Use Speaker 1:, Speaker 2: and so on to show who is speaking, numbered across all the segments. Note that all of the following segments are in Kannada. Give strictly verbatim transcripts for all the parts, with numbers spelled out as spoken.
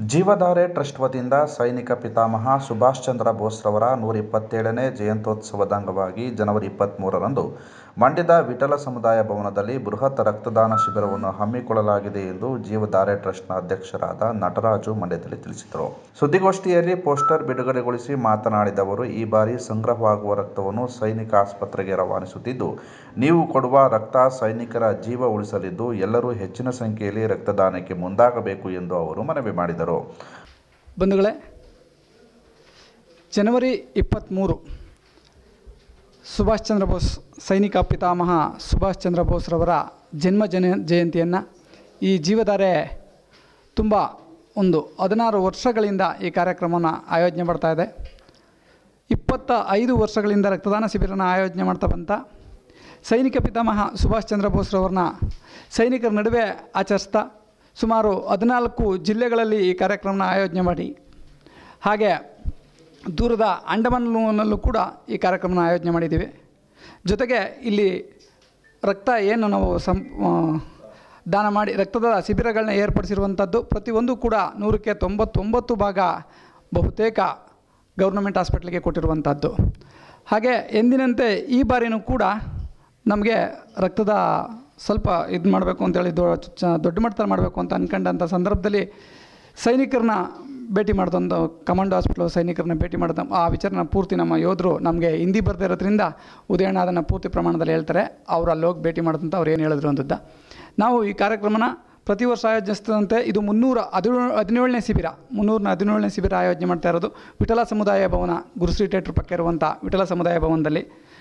Speaker 1: ಜೀವಧಾರೆ ಟ್ರಸ್ಟ್ ವತಿಯಿಂದ ಸೈನಿಕ ಪಿತಾಮಹ ಸುಭಾಷ್ ಚಂದ್ರ ಬೋಸ್ರವರ ನೂರ ಇಪ್ಪತ್ತೇಳನೇ ಜಯಂತ್ಯೋತ್ಸವದ ಅಂಗವಾಗಿ ಜನವರಿ ಇಪ್ಪತ್ತ್ಮೂರರಂದು ಮಂಡ್ಯದ ವಿಠಲ ಸಮುದಾಯ ಭವನದಲ್ಲಿ ಬೃಹತ್ ರಕ್ತದಾನ ಶಿಬಿರವನ್ನು ಹಮ್ಮಿಕೊಳ್ಳಲಾಗಿದೆ ಎಂದು ಜೀವಧಾರೆ ಟ್ರಸ್ಟ್ನ ಅಧ್ಯಕ್ಷರಾದ ನಟರಾಜು ಮಂಡ್ಯದಲ್ಲಿ ತಿಳಿಸಿದರು. ಸುದ್ದಿಗೋಷ್ಠಿಯಲ್ಲಿ ಪೋಸ್ಟರ್ ಬಿಡುಗಡೆಗೊಳಿಸಿ ಮಾತನಾಡಿದ ಅವರು, ಈ ಬಾರಿ ಸಂಗ್ರಹವಾಗುವ ರಕ್ತವನ್ನು ಸೈನಿಕ ಆಸ್ಪತ್ರೆಗೆ ರವಾನಿಸುತ್ತಿದ್ದು, ನೀವು ಕೊಡುವ ರಕ್ತ ಸೈನಿಕರ ಜೀವ ಉಳಿಸಲಿದ್ದು, ಎಲ್ಲರೂ ಹೆಚ್ಚಿನ ಸಂಖ್ಯೆಯಲ್ಲಿ ರಕ್ತದಾನಕ್ಕೆ ಮುಂದಾಗಬೇಕು ಎಂದು ಅವರು ಮನವಿ ಮಾಡಿದರು.
Speaker 2: ಬಂಧುಗಳೇ, ಜನವರಿ ಇಪ್ಪತ್ತ್ಮೂರು ಸುಭಾಷ್ ಚಂದ್ರ ಬೋಸ್ ಸೈನಿಕ ಪಿತಾಮಹ ಸುಭಾಷ್ ಚಂದ್ರ ಬೋಸ್ರವರ ಜನ್ಮ ಜನ ಜಯಂತಿಯನ್ನು ಈ ಜೀವಧಾರೆ ತುಂಬ ಒಂದು ಹದಿನಾರು ವರ್ಷಗಳಿಂದ ಈ ಕಾರ್ಯಕ್ರಮವನ್ನು ಆಯೋಜನೆ ಮಾಡ್ತಾ ಇದೆ. ಇಪ್ಪತ್ತ ಐದು ವರ್ಷಗಳಿಂದ ರಕ್ತದಾನ ಶಿಬಿರನ ಆಯೋಜನೆ ಮಾಡ್ತಾ ಬಂತ ಸೈನಿಕ ಪಿತಾಮಹ ಸುಭಾಷ್ ಚಂದ್ರ ಬೋಸ್ರವ್ರನ್ನ ಸೈನಿಕರ ನಡುವೆ ಆಚರಿಸ್ತಾ ಸುಮಾರು ಹದಿನಾಲ್ಕು ಜಿಲ್ಲೆಗಳಲ್ಲಿ ಈ ಕಾರ್ಯಕ್ರಮನ ಆಯೋಜನೆ ಮಾಡಿ, ಹಾಗೆ ದೂರದ ಅಂಡಮಾನ್ನಲ್ಲೂ ಕೂಡ ಈ ಕಾರ್ಯಕ್ರಮನ ಆಯೋಜನೆ ಮಾಡಿದ್ದೀವಿ. ಜೊತೆಗೆ ಇಲ್ಲಿ ರಕ್ತ ಏನು ನಾವು ಸಂ ದಾನ ಮಾಡಿ ರಕ್ತದ ಶಿಬಿರಗಳನ್ನ ಏರ್ಪಡಿಸಿರುವಂಥದ್ದು ಪ್ರತಿಯೊಂದು ಕೂಡ ನೂರಕ್ಕೆ ತೊಂಬತ್ತೊಂಬತ್ತು ಭಾಗ ಬಹುತೇಕ ಗೌರ್ನಮೆಂಟ್ ಹಾಸ್ಪಿಟ್ಲಿಗೆ ಕೊಟ್ಟಿರುವಂಥದ್ದು. ಹಾಗೆ ಎಂದಿನಂತೆ ಈ ಬಾರಿನೂ ಕೂಡ ನಮಗೆ ರಕ್ತದ ಸ್ವಲ್ಪ ಇದು ಮಾಡಬೇಕು ಅಂತೇಳಿ ದೊಡ್ಡ ಮಟ್ಟದಲ್ಲಿ ಮಾಡಬೇಕು ಅಂತ ಅಂದ್ಕೊಂಡಂಥ ಸಂದರ್ಭದಲ್ಲಿ ಸೈನಿಕರನ್ನ ಭೇಟಿ ಮಾಡಿದೊಂದು ಕಮಾಂಡೋ ಹಾಸ್ಪಿಟ್ಲು ಸೈನಿಕರನ್ನ ಭೇಟಿ ಮಾಡಿದ ಆ ವಿಚಾರನ ಪೂರ್ತಿ ನಮ್ಮ ಯೋಧರು ನಮಗೆ ಹಿಂದಿ ಬರದೇ ಇರೋದ್ರಿಂದ ಉದಯಣ್ಣ ಅದನ್ನು ಪೂರ್ತಿ ಪ್ರಮಾಣದಲ್ಲಿ ಹೇಳ್ತಾರೆ. ಅವರು ಅಲ್ಲಿ ಹೋಗಿ ಭೇಟಿ ಮಾಡಿದಂಥ ಅವ್ರು ಏನು ಹೇಳಿದ್ರು ಅಂತದ್ದು. ನಾವು ಈ ಕಾರ್ಯಕ್ರಮನ ಪ್ರತಿ ವರ್ಷ ಆಯೋಜಿಸಿದಂತೆ ಇದು ಮುನ್ನೂರ ಹದಿನೇಳು ಹದಿನೇಳನೇ ಶಿಬಿರ ಮುನ್ನೂರ ಹದಿನೇಳನೇ ಶಿಬಿರ ಆಯೋಜನೆ ಮಾಡ್ತಾ ಇರೋದು ವಿಠಲ ಸಮುದಾಯ ಭವನ, ಗುರುಶ್ರೀ ಥಿಯೇಟ್ರ್ ಪಕ್ಕ ಇರುವಂಥ ವಿಠಲ ಸಮುದಾಯ ಭವನದಲ್ಲಿ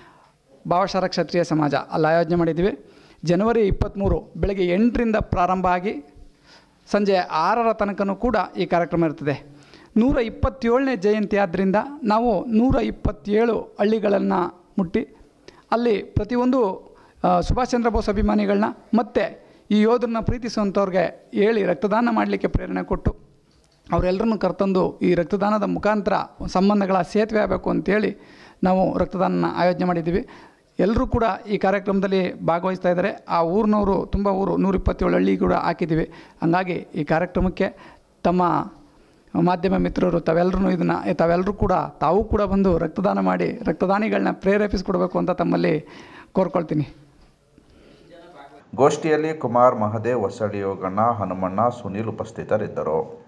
Speaker 2: ಭಾವಶಾರ ಕ್ಷತ್ರಿಯ ಸಮಾಜ ಅಲ್ಲಿ ಆಯೋಜನೆ ಮಾಡಿದ್ದೀವಿ. ಜನವರಿ ಇಪ್ಪತ್ತ್ಮೂರು ಬೆಳಗ್ಗೆ ಎಂಟರಿಂದ ಪ್ರಾರಂಭ ಆಗಿ ಸಂಜೆ ಆರರ ತನಕನೂ ಕೂಡ ಈ ಕಾರ್ಯಕ್ರಮ ಇರ್ತದೆ. ನೂರ ಇಪ್ಪತ್ತೇಳನೇ ಜಯಂತಿ ಆದ್ದರಿಂದ ನಾವು ನೂರ ಇಪ್ಪತ್ತೇಳು ಹಳ್ಳಿಗಳನ್ನು ಮುಟ್ಟಿ ಅಲ್ಲಿ ಪ್ರತಿಯೊಂದು ಸುಭಾಷ್ ಚಂದ್ರ ಬೋಸ್ ಅಭಿಮಾನಿಗಳನ್ನ ಮತ್ತು ಈ ಯೋಧರನ್ನ ಪ್ರೀತಿಸುವಂಥವ್ರಿಗೆ ಹೇಳಿ ರಕ್ತದಾನ ಮಾಡಲಿಕ್ಕೆ ಪ್ರೇರಣೆ ಕೊಟ್ಟು ಅವರೆಲ್ಲರನ್ನು ಕರೆತಂದು ಈ ರಕ್ತದಾನದ ಮುಖಾಂತರ ಸಂಬಂಧಗಳ ಸೇತುವೆ ಆಗಬೇಕು ಅಂತೇಳಿ ನಾವು ರಕ್ತದಾನ ಆಯೋಜನೆ ಮಾಡಿದ್ದೀವಿ. ಎಲ್ಲರೂ ಕೂಡ ಈ ಕಾರ್ಯಕ್ರಮದಲ್ಲಿ ಭಾಗವಹಿಸ್ತಾ ಇದ್ದಾರೆ. ಆ ಊರಿನವರು ತುಂಬ ಊರು ನೂರ ಇಪ್ಪತ್ತೇಳು ಹಳ್ಳಿ ಕೂಡ ಹಾಕಿದ್ದೀವಿ. ಹಂಗಾಗಿ ಈ ಕಾರ್ಯಕ್ರಮಕ್ಕೆ ತಮ್ಮ ಮಾಧ್ಯಮ ಮಿತ್ರರು ತಾವೆಲ್ಲರೂ ಇದನ್ನು ತಾವೆಲ್ಲರೂ ಕೂಡ ತಾವು ಕೂಡ ಬಂದು ರಕ್ತದಾನ ಮಾಡಿ ರಕ್ತದಾನಿಗಳನ್ನ ಪ್ರೇರೇಪಿಸಿಕೊಡ್ಬೇಕು ಅಂತ ತಮ್ಮಲ್ಲಿ ಕೋರ್ಕೊಳ್ತೀನಿ.
Speaker 1: ಗೋಷ್ಠಿಯಲ್ಲಿ ಕುಮಾರ್, ಮಹದೇವ್, ಹೊಸಳ್ಳಿ ಯೋಗಣ್ಣ, ಹನುಮಣ್ಣ, ಸುನೀಲ್ ಉಪಸ್ಥಿತರಿದ್ದರು.